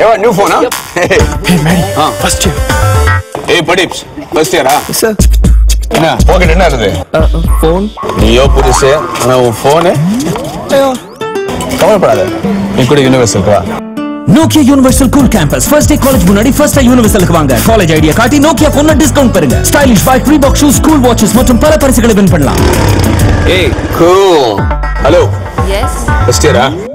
Yeah, new phone, huh? Hey, man. First year. Hey, Padip. First year, huh? Yes, sir. என்ன pocket என்ன இருக்குது? Phone. நீயோ புதுசு ஆனா உன் போன் கவலைப்படாத நீ கூட யூனிவர்சல்க்கு வா. Nokia Universal Cool Campus first day college முன்னாடி first day Universalக்கு வாங்க. காலேஜ் ஐடியா காட்டி Nokia phone டிஸ்கவுண்ட் பெறுங்க. Stylish bike, Reebok shoes, school watches மற்றும் பல பரிசுகளை வின் பண்ணலாம். Hey, cool. Hello. Yes. First year, huh?